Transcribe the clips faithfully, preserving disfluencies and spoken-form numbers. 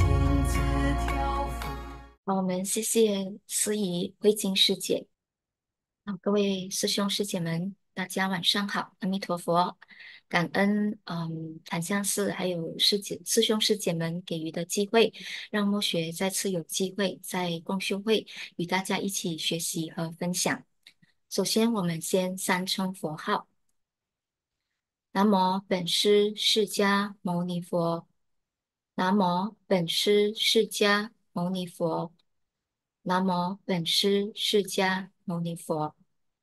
好，我们谢谢司仪慧晶师姐。好，各位师兄师姐们，大家晚上好，阿弥陀佛。感恩嗯檀香寺还有师姐师兄师姐们给予的机会，让默学再次有机会在共修会与大家一起学习和分享。首先，我们先三称佛号：南无本师释迦牟尼佛，南无本师释迦牟尼佛，南无本师释迦牟尼佛。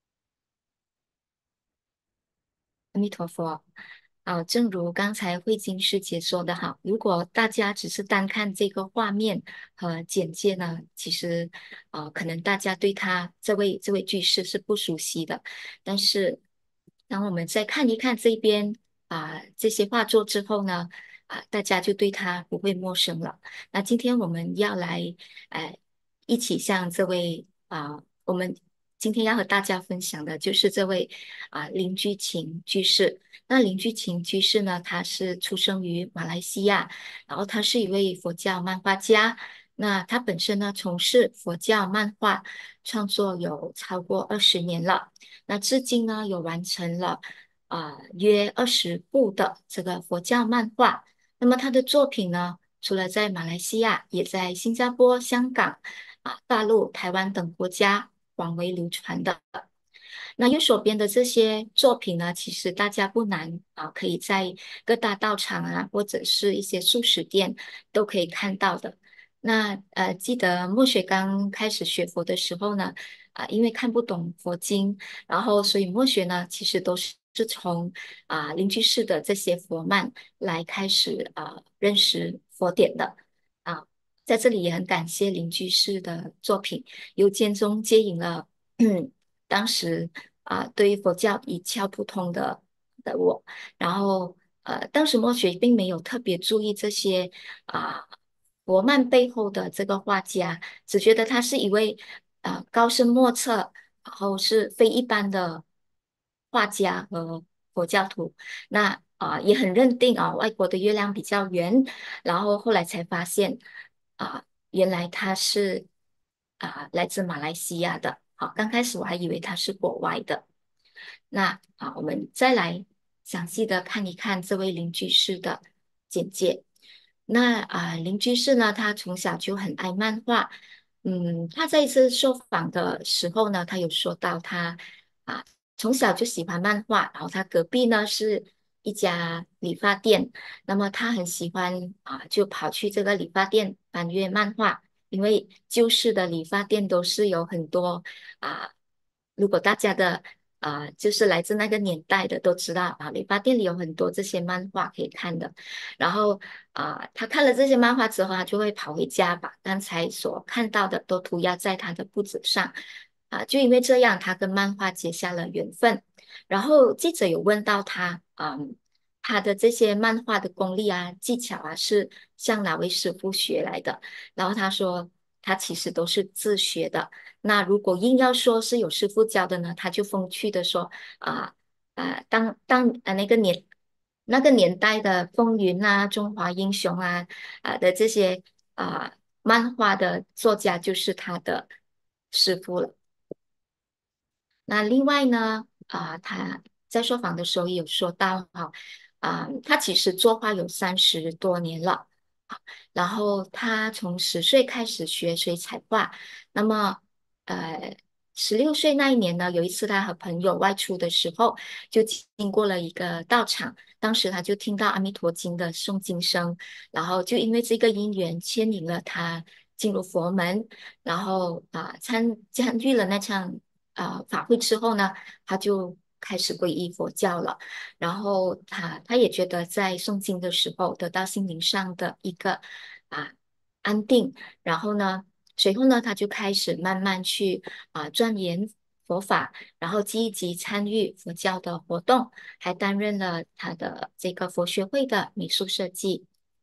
阿弥陀佛。啊，正如刚才慧晶师姐说的哈，如果大家只是单看这个画面和简介呢，其实啊，可能大家对他这位这位居士是不熟悉的。但是，当我们再看一看这边啊这些画作之后呢，啊，大家就对他不会陌生了。那今天我们要来，呃，一起向这位啊，我们今天要和大家分享的就是这位啊林居勤居士。那林居勤居士呢，他是出生于马来西亚，然后他是一位佛教漫画家。那他本身呢，从事佛教漫画创作有超过二十年了。那至今呢，有完成了啊、约二十部的这个佛教漫画。那么他的作品呢，除了在马来西亚，也在新加坡、香港啊、大陆、台湾等国家广为流传的。那右手边的这些作品呢，其实大家不难啊，可以在各大道场啊，或者是一些素食店都可以看到的。那呃，记得墨雪刚开始学佛的时候呢，啊、因为看不懂佛经，然后所以墨雪呢，其实都是是从啊、邻居士的这些佛漫来开始啊、认识佛典的啊。在这里也很感谢邻居士的作品，由间中接引了。嗯。当时啊、对于佛教一窍不通的的我，然后呃，当时默学并没有特别注意这些啊、佛漫背后的这个画家，只觉得他是一位啊、高深莫测，然后是非一般的画家和佛教徒。那啊、也很认定啊、外国的月亮比较圆，然后后来才发现啊、原来他是啊、来自马来西亚的。好，刚开始我还以为他是国外的。那啊，我们再来详细的看一看这位邻居士的简介。那啊，邻居士呢，他从小就很爱漫画。嗯，他在一次受访的时候呢，他有说到他啊从小就喜欢漫画，然后他隔壁呢是一家理发店，那么他很喜欢啊，就跑去这个理发店翻阅漫画。因为旧式的理发店都是有很多啊，如果大家的啊，就是来自那个年代的都知道啊，理发店里有很多这些漫画可以看的。然后啊，他看了这些漫画之后，他就会跑回家把刚才所看到的都涂鸦在他的布子上啊，就因为这样，他跟漫画结下了缘分。然后记者有问到他，嗯，他的这些漫画的功力啊、技巧啊，是向哪位师傅学来的？然后他说，他其实都是自学的。那如果硬要说是有师傅教的呢，他就风趣的说啊啊，当当啊那个年那个年代的风云啊、中华英雄啊啊的这些啊漫画的作家就是他的师傅了。那另外呢，啊、他在受访的时候也有说到哈，啊、他其实作画有三十多年了，然后他从十岁开始学水彩画，那么呃，十六岁那一年呢，有一次他和朋友外出的时候，就经过了一个道场，当时他就听到《阿弥陀经》的诵经声，然后就因为这个因缘牵引了他进入佛门，然后啊、参参与了那场啊、法会之后呢，他就开始皈依佛教了。然后他他也觉得在诵经的时候得到心灵上的一个啊安定，然后呢，随后呢，他就开始慢慢去啊钻研佛法，然后积极参与佛教的活动，还担任了他的这个佛学会的美术设计。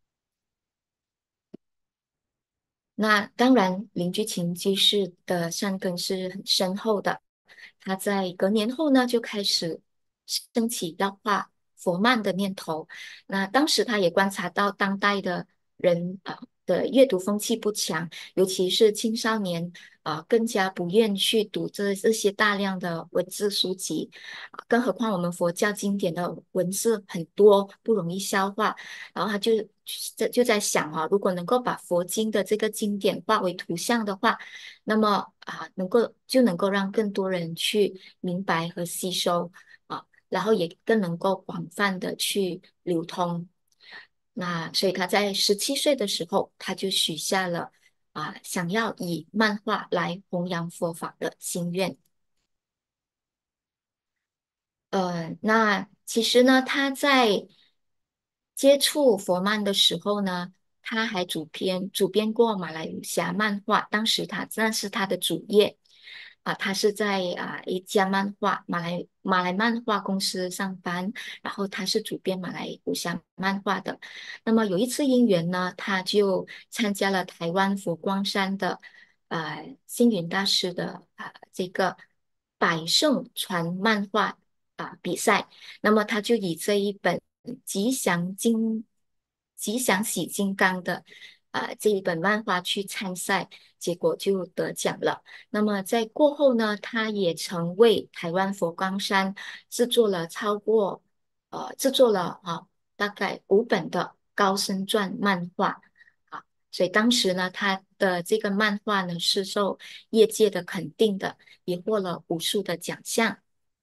那当然，邻居情居士的善根是很深厚的。他在隔年后呢，就开始升起要画佛漫的念头。那当时他也观察到当代的人啊。 的阅读风气不强，尤其是青少年啊、更加不愿去读这这些大量的文字书籍，啊更何况我们佛教经典的文字很多，不容易消化。然后他就就就在想啊，如果能够把佛经的这个经典化为图像的话，那么啊，能够就能够让更多人去明白和吸收啊，然后也更能够广泛的去流通。那所以他在十七岁的时候，他就许下了啊，想要以漫画来弘扬佛法的心愿。呃，那其实呢，他在接触佛漫的时候呢，他还主编主编过马来武侠漫画，当时他那是他的主业啊，他是在啊一家漫画马来马来漫画公司上班，然后他是主编马来武侠漫画的。那么有一次因缘呢，他就参加了台湾佛光山的呃星云大师的啊、这个百圣传漫画啊、比赛。那么他就以这一本吉祥金吉祥喜金刚的啊、这一本漫画去参赛，结果就得奖了。那么在过后呢，他也曾为台湾佛光山制作了超过呃制作了啊大概五本的高僧传漫画啊，所以当时呢，他的这个漫画呢是受业界的肯定的，也获了无数的奖项。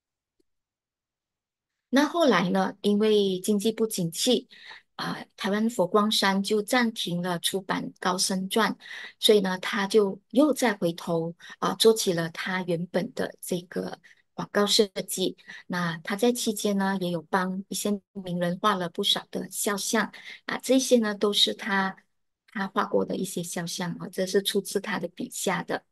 那后来呢，因为经济不景气，啊、台湾佛光山就暂停了出版《高僧传》，所以呢，他就又再回头啊、做起了他原本的这个广告设计。那他在期间呢，也有帮一些名人画了不少的肖像啊，这些呢都是他他画过的一些肖像啊，这是出自他的笔下的。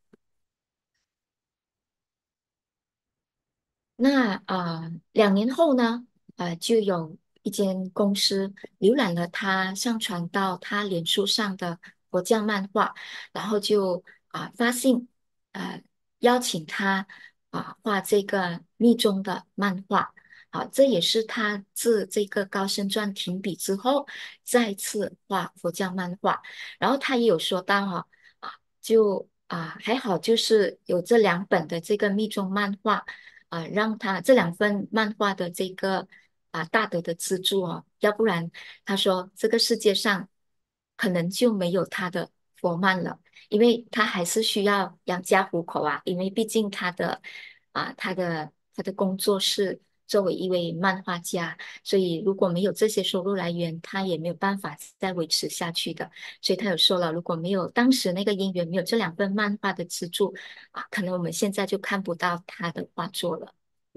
那啊，呃两年后呢，呃，就有一间公司浏览了他上传到他脸书上的佛教漫画，然后就啊、发信呃邀请他啊、画这个密宗的漫画。好，这也是他自这个高僧传停笔之后再次画佛教漫画。然后他也有说到哈啊，就啊还好，就是有这两本的这个密宗漫画。啊，让他这两份漫画的这个啊大德的资助哦，要不然他说这个世界上可能就没有他的佛漫了，因为他还是需要养家糊口啊，因为毕竟他的啊他的他的工作是作为一位漫画家，所以如果没有这些收入来源，他也没有办法再维持下去的。所以他有说了，如果没有当时那个因缘，没有这两份漫画的资助，啊，可能我们现在就看不到他的画作了。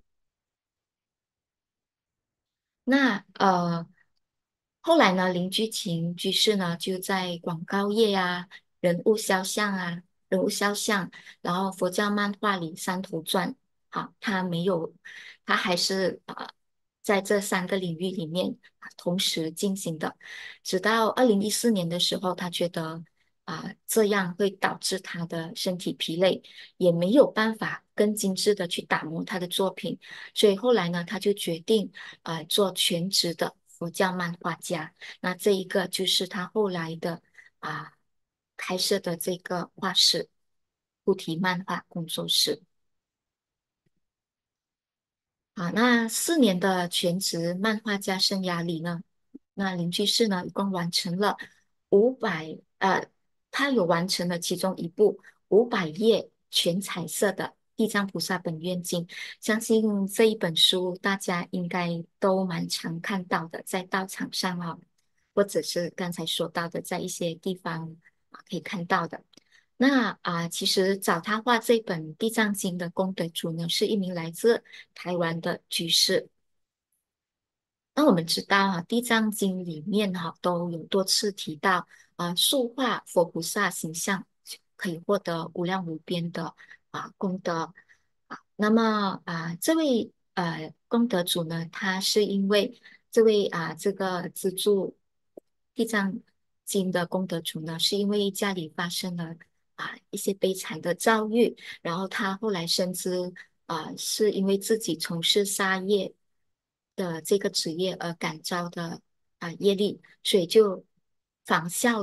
那呃，后来呢，林居琴居士呢就在广告业啊、人物肖像啊、人物肖像，然后佛教漫画里三头传，好，他没有，他还是呃在这三个领域里面啊同时进行的，直到二零一四年的时候，他觉得啊、这样会导致他的身体疲累，也没有办法更精致的去打磨他的作品。所以后来呢，他就决定呃做全职的佛教漫画家。那这一个就是他后来的啊、开设的这个画室菩提漫画工作室。啊，那四年的全职漫画家生涯里呢，那林居士呢一共完成了五百呃，他有完成了其中一部五百页全彩色的《地藏菩萨本愿经》，相信这一本书大家应该都蛮常看到的，在道场上啊，或者是刚才说到的，在一些地方啊可以看到的。那啊，其实找他画这本《地藏经》的功德主呢，是一名来自台湾的居士。那我们知道啊，《地藏经》里面哈、都有多次提到啊，塑画佛菩萨形象可以获得无量无边的啊功德啊。那么啊，这位呃功德主呢，他是因为这位啊这个资助《地藏经》的功德主呢，是因为家里发生了啊一些悲惨的遭遇，然后他后来深知啊是因为自己从事杀业的这个职业而感召的啊业力，所以就仿效了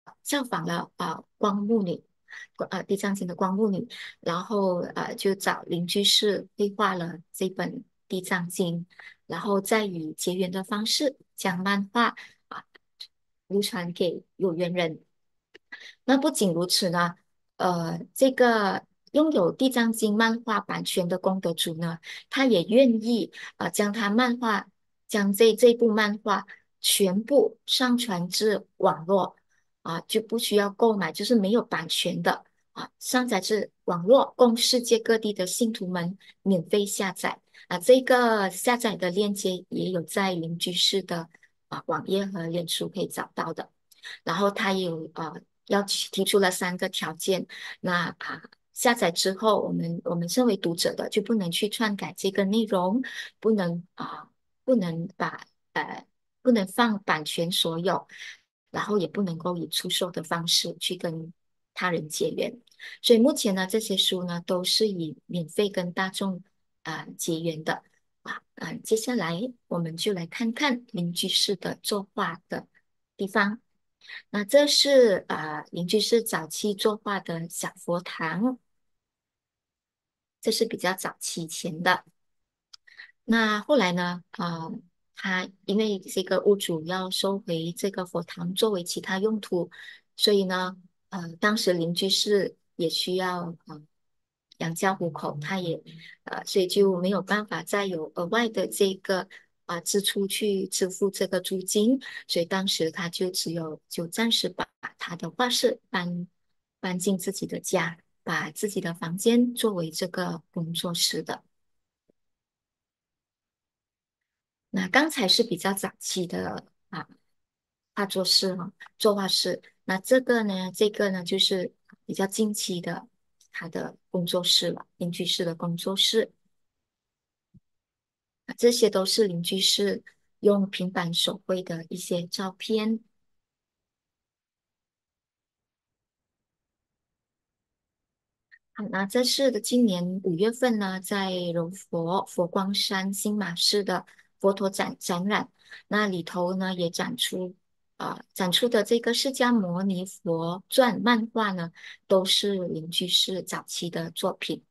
效仿了啊光目女，呃地藏经的光目女，然后呃就找邻居士绘画了这本地藏经，然后再以结缘的方式将漫画啊流传给有缘人。那不仅如此呢，呃，这个拥有《地藏经》漫画版权的功德主呢，他也愿意呃将他漫画将这这部漫画全部上传至网络啊，就不需要购买，就是没有版权的啊，上载至网络，供世界各地的信徒们免费下载啊。这个下载的链接也有在邻居市的啊网页和脸书可以找到的。然后他也有呃要提提出了三个条件，那啊下载之后，我们我们身为读者的就不能去篡改这个内容，不能啊不能把呃不能放版权所有，然后也不能够以出售的方式去跟他人结缘。所以目前呢，这些书呢都是以免费跟大众啊、呃结缘的啊。嗯、呃，接下来我们就来看看邻居式的作画的地方。那这是啊、呃邻居是早期作画的小佛堂，这是比较早期以前的。那后来呢，啊、他因为这个屋主要收回这个佛堂作为其他用途，所以呢，呃，当时邻居是也需要呃养家糊口，他也呃，所以就没有办法再有额外的这个啊、支出去支付这个租金，所以当时他就只有就暂时把他的画室搬搬进自己的家，把自己的房间作为这个工作室的。那刚才是比较早期的啊画作室哈、作画室。那这个呢，这个呢就是比较近期的他的工作室了，邻居室的工作室。啊这些都是邻居室用平板手绘的一些照片。好，那这是的，今年五月份呢，在柔佛佛光山新马市的佛陀展展览，那里头呢也展出啊、展出的这个释迦牟尼佛传漫画呢，都是邻居是早期的作品。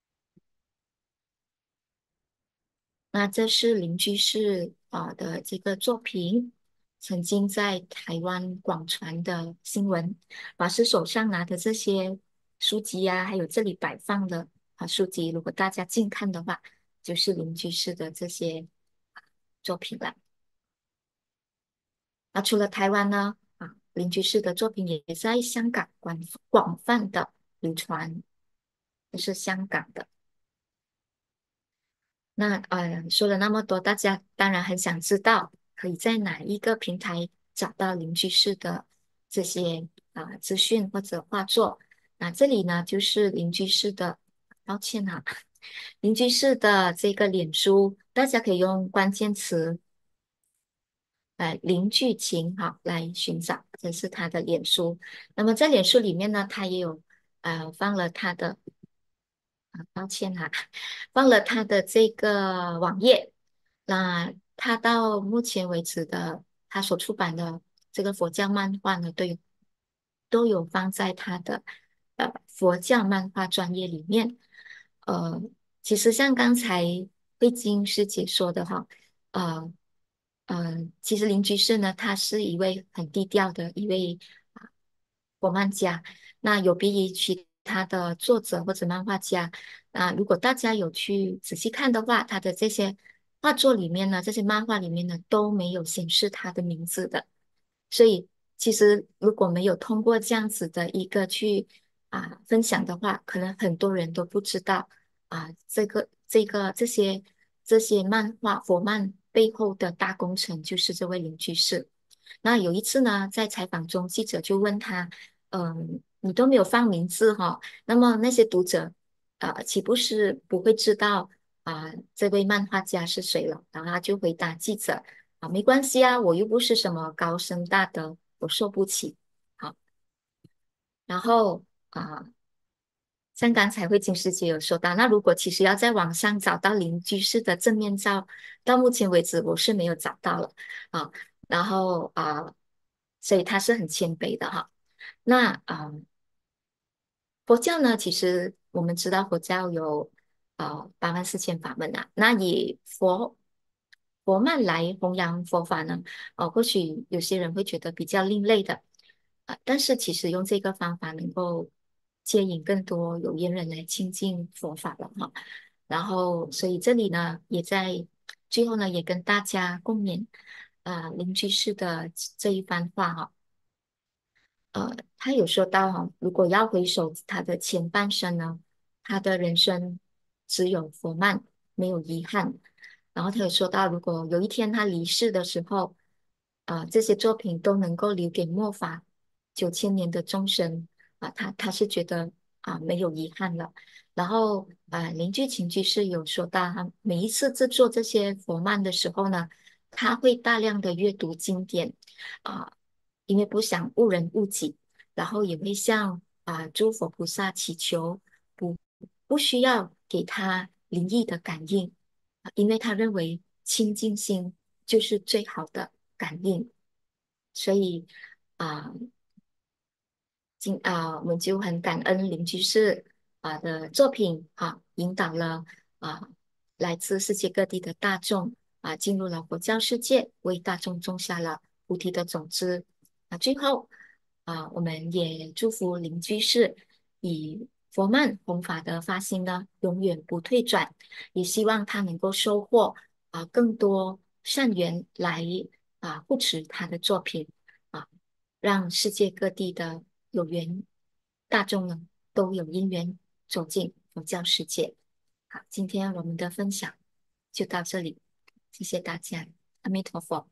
那这是邻居是啊、的这个作品，曾经在台湾广传的新闻。法师手上拿的这些书籍呀、还有这里摆放的啊书籍，如果大家近看的话，就是邻居式的这些作品了。那除了台湾呢，啊，邻居式的作品也在香港广广泛的流传，这是香港的。那呃，说了那么多，大家当然很想知道，可以在哪一个平台找到邻居式的这些啊、资讯或者画作？那这里呢，就是邻居式的，抱歉哈、邻居式的这个脸书，大家可以用关键词呃邻居情哈来寻找，这是他的脸书。那么在脸书里面呢，他也有呃放了他的。啊，抱歉哈，忘了他的这个网页。那他到目前为止的他所出版的这个佛教漫画呢，都有都有放在他的呃佛教漫画专业里面。呃，其实像刚才慧晶师姐说的哈，呃呃，其实林居士呢，他是一位很低调的一位啊国漫家。那有别于其他的作者或者漫画家，啊，如果大家有去仔细看的话，他的这些画作里面呢，这些漫画里面呢都没有显示他的名字的。所以其实如果没有通过这样子的一个去啊分享的话，可能很多人都不知道啊这个这个这些这些漫画佛漫背后的大功臣就是这位邻居士。那有一次呢，在采访中，记者就问他，嗯，你都没有放名字哈，那么那些读者，呃，岂不是不会知道啊，这位漫画家是谁了？然后他就回答记者，啊，没关系啊，我又不是什么高深大德，我受不起。好，然后啊，像刚才慧晶师姐有说到，那如果其实要在网上找到邻居式的正面照，到目前为止我是没有找到了啊。然后啊，所以他是很谦卑的哈。 那啊、呃佛教呢，其实我们知道佛教有呃八万四千法门啊，那以佛佛曼来弘扬佛法呢，呃，或许有些人会觉得比较另类的，啊、但是其实用这个方法能够接引更多有缘人来亲近佛法了哈。然后，所以这里呢，也在最后呢，也跟大家共勉啊、邻居士的这一番话哈。呃，他有说到哈，如果要回首他的前半生呢，他的人生只有佛曼，没有遗憾。然后他有说到，如果有一天他离世的时候，啊、这些作品都能够留给末法九千年的众生啊、他他是觉得啊、没有遗憾了。然后啊、林居琴居士有说到，他每一次制作这些佛曼的时候呢，他会大量的阅读经典啊。因为不想误人误己，然后也会向啊、诸佛菩萨祈求，不不需要给他灵异的感应，啊因为他认为清净心就是最好的感应，所以啊。今啊，我们就很感恩林居士啊的作品啊，引导了啊来自世界各地的大众啊进入了佛教世界，为大众种下了菩提的种子。啊，最后啊，我们也祝福林居士以佛曼弘法的发心呢，永远不退转，也希望他能够收获啊更多善缘来啊护持他的作品。啊。让世界各地的有缘大众呢都有因缘走进佛教世界。好，今天我们的分享就到这里，谢谢大家，阿弥陀佛。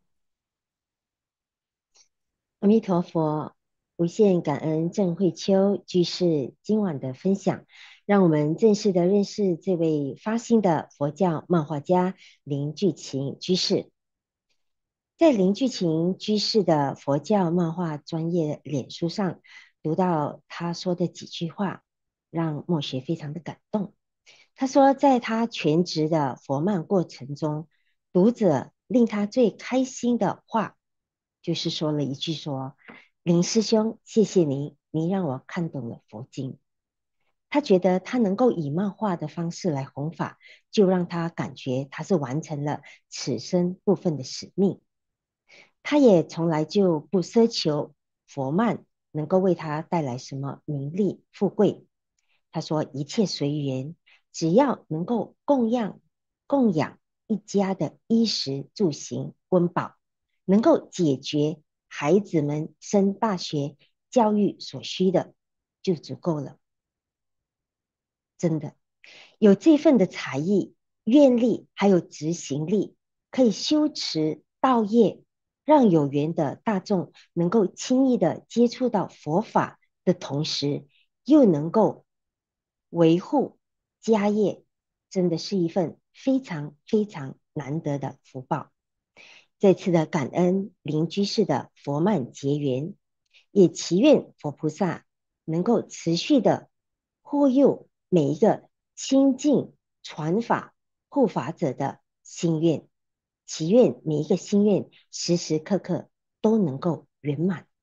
阿弥陀佛，无限感恩郑慧秋居士今晚的分享，让我们正式的认识这位发心的佛教漫画家林巨琴居士。在林巨琴居士的佛教漫画专业脸书上，读到他说的几句话，让莫学非常的感动。他说，在他全职的佛漫过程中，读者令他最开心的话，就是说了一句说：林师兄，谢谢您，您让我看懂了佛经。他觉得他能够以漫画的方式来弘法，就让他感觉他是完成了此生部分的使命。他也从来就不奢求佛漫能够为他带来什么名利富贵。他说一切随缘，只要能够供养供养一家的衣食住行温饱，能够解决孩子们升大学教育所需的，就足够了。真的。有这份的才艺、愿力，还有执行力，可以修持道业，让有缘的大众能够轻易的接触到佛法的同时，又能够维护家业，真的是一份非常非常难得的福报。再次的感恩邻居士的佛曼结缘，也祈愿佛菩萨能够持续的护佑每一个亲近传法护法者的心愿，祈愿每一个心愿时时刻刻都能够圆满。